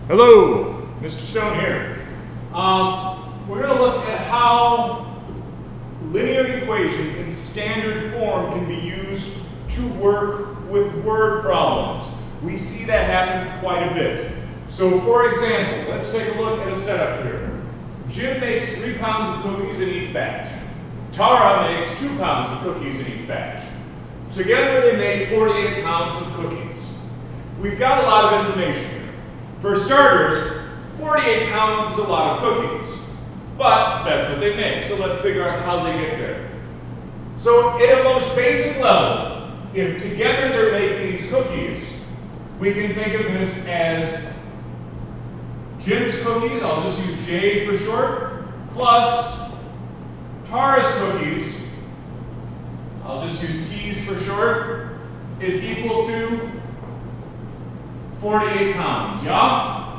Hello, Mr. Stone here. We're going to look at how linear equations in standard form can be used to work with word problems. We see that happen quite a bit. So for example, let's take a look at a setup here. Jim makes 3 pounds of cookies in each batch. Tara makes 2 pounds of cookies in each batch. Together they make 48 pounds of cookies. We've got a lot of information here. For starters, 48 pounds is a lot of cookies, but that's what they make, so let's figure out how they get there. So at a most basic level, if together they're making these cookies, we can think of this as Jim's cookies, I'll just use J for short, plus Tara's cookies, I'll just use T's for short, is equal to 48 pounds, yeah?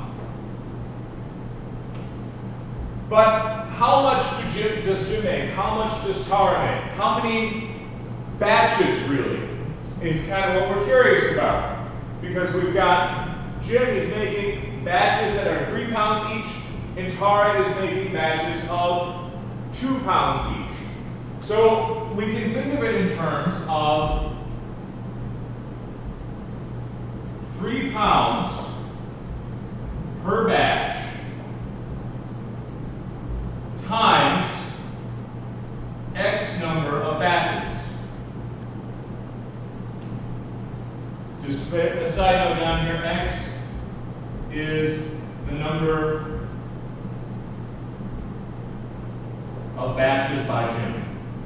But how much does Jim make? How much does Tara make? How many batches, really, is kind of what we're curious about. Because we've got Jim is making batches that are 3 pounds each, and Tara is making batches of 2 pounds each. So we can think of it in terms of 3 pounds per batch times X number of batches. Just to put a side note down here, X is the number of batches by Jim.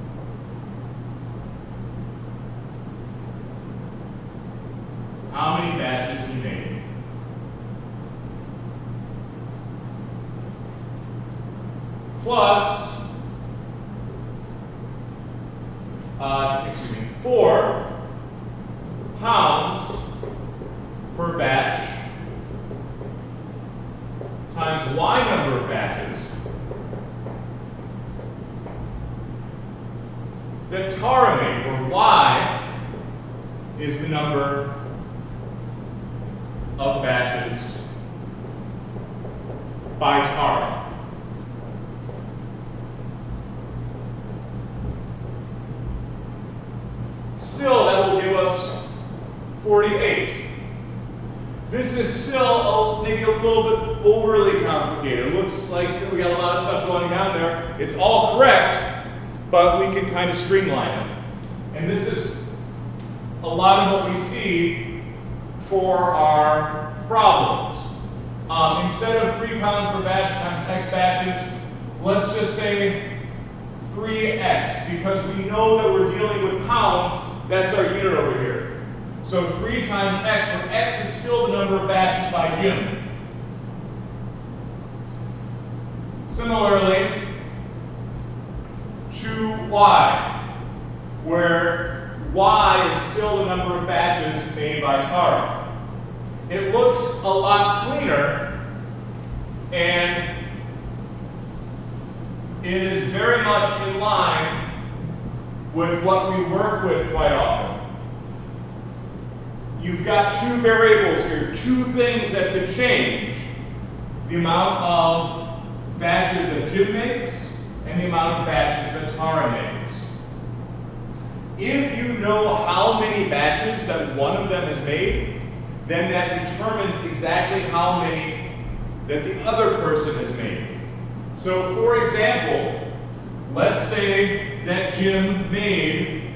How many batches he made. Plus, 4 pounds per batch times Y number of batches that Tara made, where Y is the number of batches by Tara. Still, that will give us 48. This is still maybe a little bit overly complicated. It looks like we got a lot of stuff going down there. It's all correct, but we can kind of streamline it. And this is a lot of what we see for our problems. Instead of 3 pounds per batch times X batches, let's just say 3X, because we know that we're dealing with pounds. That's our unit over here. So 3 times X, where X is still the number of batches by Jim. Similarly, 2Y, where Y is still the number of batches made by Tara. It looks a lot cleaner, and it is very much in line with what we work with quite often. You've got 2 variables here, 2 things that could change: the amount of batches that Jim makes and the amount of batches that Tara makes. If you know how many batches that one of them has made, then that determines exactly how many that the other person has made. So for example, let's say that Jim made,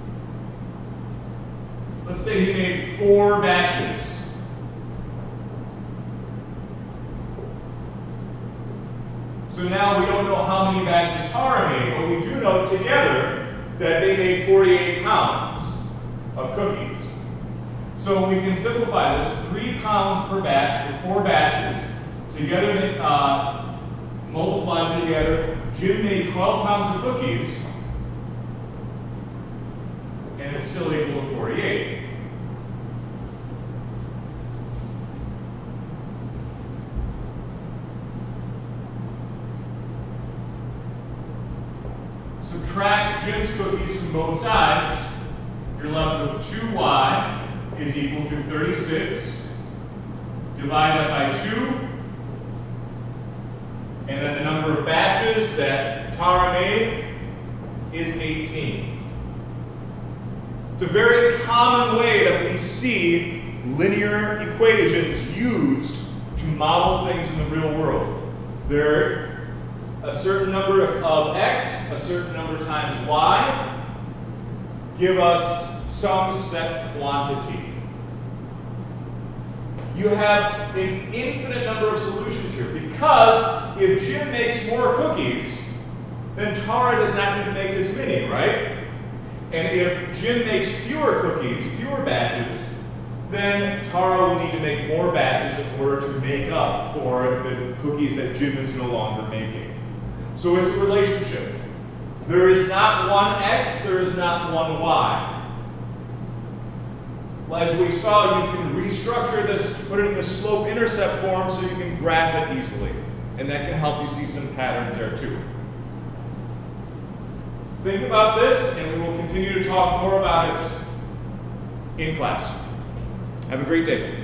let's say he made 4 batches. So now we don't know how many batches Tara made, but we do know together that they made 48 pounds of cookies. So we can simplify this: 3 pounds per batch for 4 batches. Together they multiply them together. Jim made 12 pounds of cookies, and it's still equal to 48. Subtract Jim's cookies from both sides, you're left with 2Y is equal to 36 divide that by 2, and then the number of batches that Tara made is 18. It's a very common way that we see linear equations used to model things in the real world. There are a certain number of x, a certain number times y, give us some set quantity. You have an infinite number of solutions here, because if Jim makes more cookies, then Tara does not need to make as many, right? And if Jim makes fewer cookies, fewer batches, then Tara will need to make more batches in order to make up for the cookies that Jim is no longer making. So it's a relationship. There is not one x, there is not one y. As we saw, you can restructure this, put it in the slope-intercept form so you can graph it easily. And that can help you see some patterns there too. Think about this, and we will continue to talk more about it in class. Have a great day.